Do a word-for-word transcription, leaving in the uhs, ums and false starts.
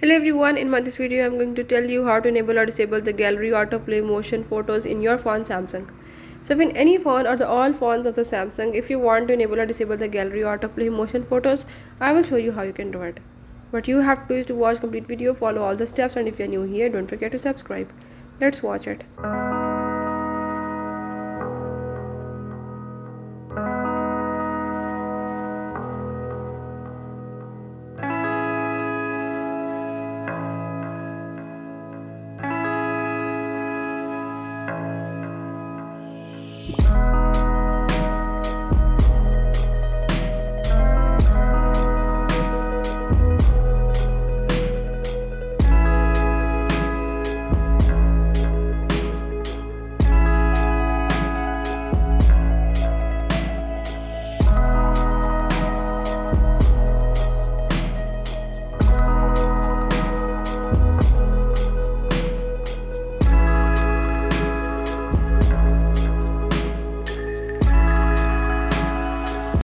Hello everyone, in my this video I'm going to tell you how to enable or disable the gallery autoplay motion photos in your phone Samsung. So in any phone or the all phones of the Samsung, if you want to enable or disable the gallery autoplay motion photos, I will show you how you can do it. What you have to do is to watch complete video, follow all the steps, and if you are new here, don't forget to subscribe. Let's watch it.